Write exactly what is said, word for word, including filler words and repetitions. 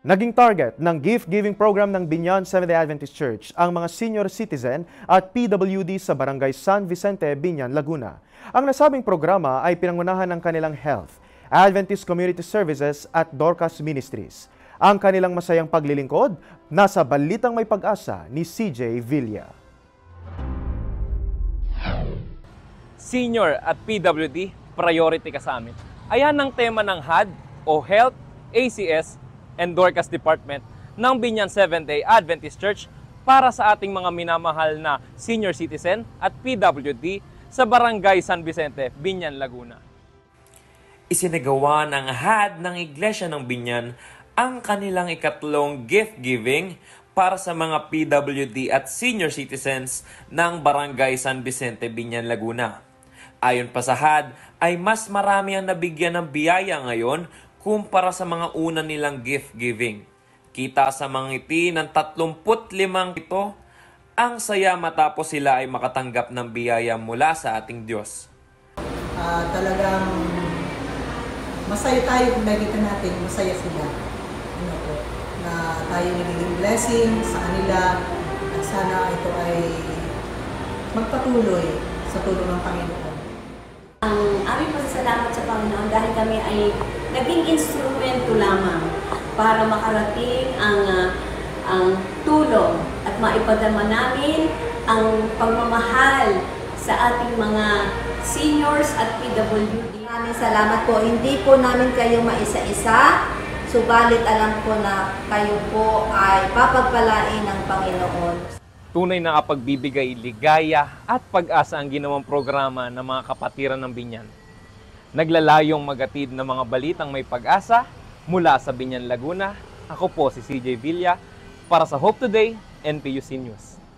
Naging target ng gift-giving program ng Binyan Seventh-day Adventist Church ang mga senior citizen at P W D sa Barangay San Vicente, Binyan, Laguna. Ang nasabing programa ay pinangunahan ng kanilang Health, Adventist Community Services at Dorcas Ministries. Ang kanilang masayang paglilingkod, nasa Balitang May Pag-asa ni C J Villa. Senior at P W D, priority ka sa amin. Ayan ang tema ng H A D o Health, A C S, and Dorcas Department ng Binyan Seventh-day Adventist Church para sa ating mga minamahal na senior citizen at P W D sa Barangay San Vicente, Binyan, Laguna. Isinagawa ng H A D ng Iglesia ng Binyan ang kanilang ikatlong gift giving para sa mga P W D at senior citizens ng Barangay San Vicente, Binyan, Laguna. Ayon pa sa H A D ay mas marami ang nabigyan ng biyaya ngayon kumpara sa mga una nilang gift giving. Kita sa mga ngiti ng tatlumput limang ito, ang saya matapos sila ay makatanggap ng biyaya mula sa ating Diyos. Uh, talagang masaya tayo kung nakikita natin, masaya sila. Ano po, na tayo nagiging blessing sa kanila at sana ito ay magpatuloy sa tulong ng Panginoon. Ang aming pasasalamat sa Panginoon dahil kami ay naging instrumento lamang para makarating ang, uh, ang tulong at maipadama namin ang pagmamahal sa ating mga seniors at P W D. Maraming salamat po. Hindi po namin kayo maisa-isa, subalit alam ko na kayo po ay papagpalain ng Panginoon. Tunay na kapagbibigay ligaya at pag-asa ang ginawang programa ng mga kapatiran ng Binyan. Naglalayong magatid ng mga balitang may pag-asa mula sa Binyan, Laguna. Ako po si C J Villa para sa Hope Today, N P U C News.